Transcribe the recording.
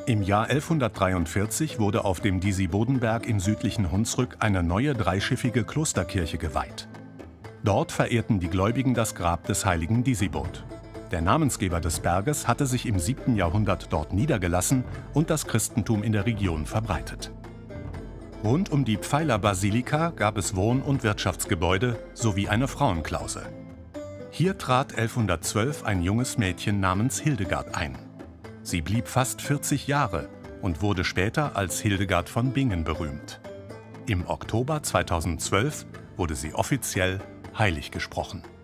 Im Jahr 1143 wurde auf dem Disi-Bodenberg im südlichen Hunsrück eine neue dreischiffige Klosterkirche geweiht. Dort verehrten die Gläubigen das Grab des heiligen Disibod. Der Namensgeber des Berges hatte sich im 7. Jahrhundert dort niedergelassen und das Christentum in der Region verbreitet. Rund um die Pfeilerbasilika gab es Wohn- und Wirtschaftsgebäude sowie eine Frauenklause. Hier trat 1112 ein junges Mädchen namens Hildegard ein. Sie blieb fast 40 Jahre und wurde später als Hildegard von Bingen berühmt. Im Oktober 2012 wurde sie offiziell heilig gesprochen.